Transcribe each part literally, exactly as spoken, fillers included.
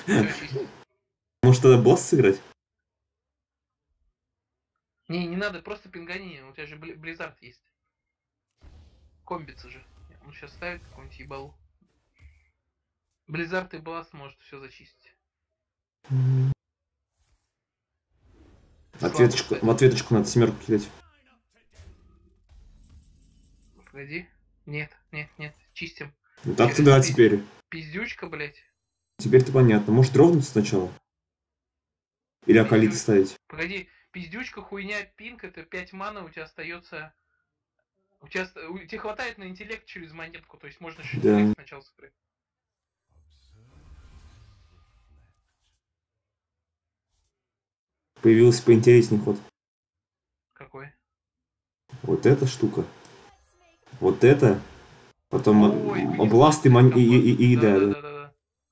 Все чистить. Может тогда босс сыграть? Не, не надо, просто пингани, у тебя же Близзард есть. Комбится же. Он сейчас ставит какую-нибудь ебалу. Близзард и Бласт может все зачистить. Ответочку, в ответочку надо семерку кидать. Погоди. Нет, нет, нет. Чистим. Ну так-то да, пиз... теперь. Пиздючка, блять. Теперь-то понятно. Может дровнуть сначала? Или акалиты Пиздю... ставить? Погоди, пиздючка, хуйня, пинг, это пять мана, у тебя остается. У тебя у... тебе хватает на интеллект через монетку, то есть можно еще да. интеллект сначала сыграть. Появился поинтереснее ход. Какой? Вот эта штука. Вот это. Потом Ой, Бласт и, ман... и, и, и, и да, да, да, да. да, да, да.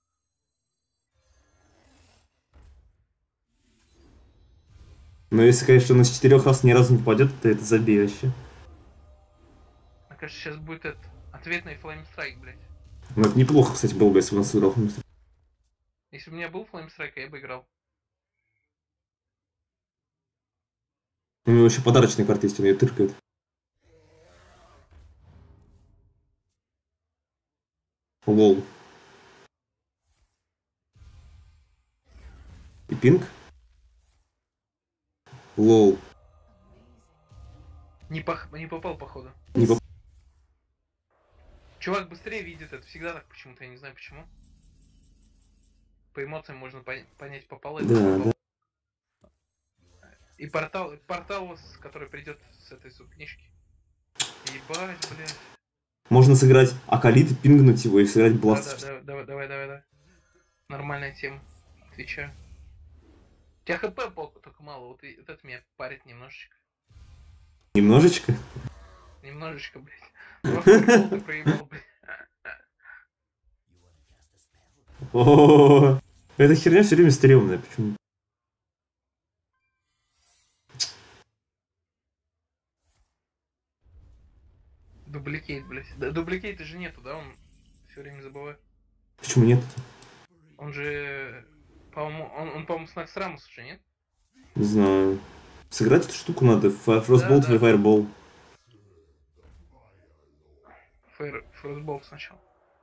Но если, конечно, он с четырех раз ни разу не попадет, то это забей вообще. Мне кажется, сейчас будет этот ответный флеймстрайк, блядь. Ну это неплохо, кстати, было бы, если бы у нас сыграл флеймстрайк. Если бы у меня был флеймстрайк, я бы играл. У него еще подарочная карта есть, он ее тыркает. Лол. И пинг? Лол. Не, пох... не попал, походу. Не поп... Чувак быстрее видит это, всегда так почему-то, я не знаю почему. По эмоциям можно пон... понять, попал это, да, попал. Да. И портал, портал, который придет с этой сукнишки. Ебать, блядь. Можно сыграть акалит, пингнуть его и сыграть бласт. Да, да, да, давай, давай, давай, давай. Нормальная тема. Отвечаю. У тебя хп только мало, вот, и, вот это меня парит немножечко. Немножечко? Немножечко, блядь. Просто ты проебал, блядь. О, эта херня все время стрёмная, почему? Дубликейт, блядь. Да, дубликейта же нету, да? Он все время забывает. Почему нет? Он же, по-моему, он, он по-моему, с Наксрамус уже, нет? Не знаю. Сыграть эту штуку надо. Frostbolt да, или да. Fireball. Frostbolt сначала.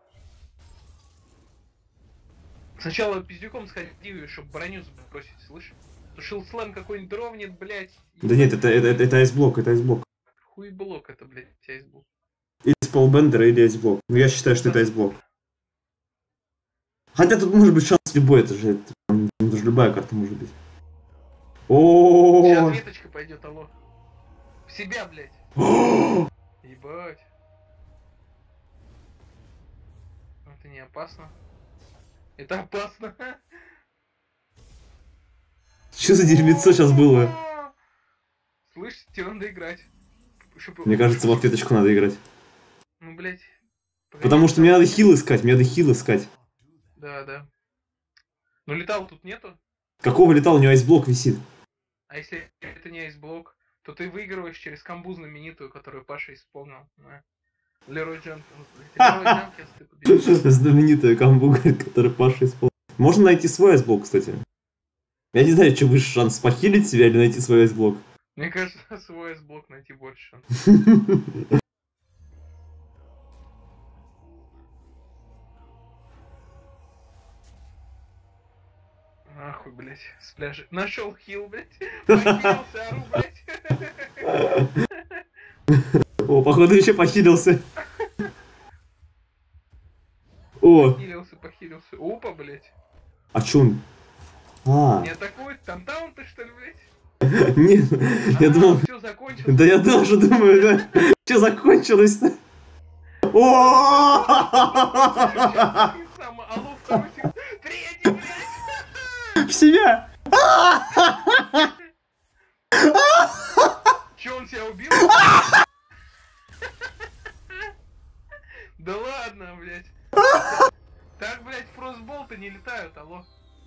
Сначала пиздюком сходи, чтобы броню сбросить, слышишь? Тушил слэм какой-нибудь дровнет, блядь. Да нет, это, это, это, это айсблок, это айсблок. Хуеблок это, блядь, айсблок. Или спелбендер, или айсблок. Ну я считаю, что это айсблок. Хотя тут может быть шанс любой, это же, это, это же любая карта может быть. О, сейчас веточка пойдет, алло. В себя, блядь. Ебать. Это не опасно. Это опасно. Что за дерьмецо сейчас было? Слышь, тебе надо играть. Чтобы... Мне кажется, в ответочку надо играть. Ну, блядь. Потому что мне надо хил искать, мне надо хил искать. Да, да. Ну, летал тут нету. Какого летал? У него айсблок висит. А если это не айсблок, то ты выигрываешь через камбу знаменитую, которую Паша исполнил. Да. Лерой Дженкинс. Лерой Дженкинс ты победил. Знаменитая камбу, которую Паша исполнил. Можно найти свой айсблок, кстати. Я не знаю, что выше шанс, похилить себя или найти свой айсблок. Мне кажется, свой айсблок найти больше шанс. Нахуй, блять, с пляжа. Нашел хил, блять. Похилился, ору, блять. О, походу еще похилился. О. Похилился, похилился. Опа, блять. А чё он? А. Не атакует? Там таунты, что ли, блять? Нет, я думал... Все закончилось. Да я тоже думаю, да. Что закончилось-то? О! Алло, второй сигнал. Третий, блять. В себя! Че, он себя убил? Да ладно, блять. Так, блять, фростболты не летают, алло.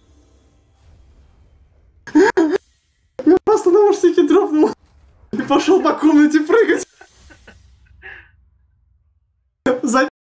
Я просто наушники дропнул и пошел по комнате прыгать.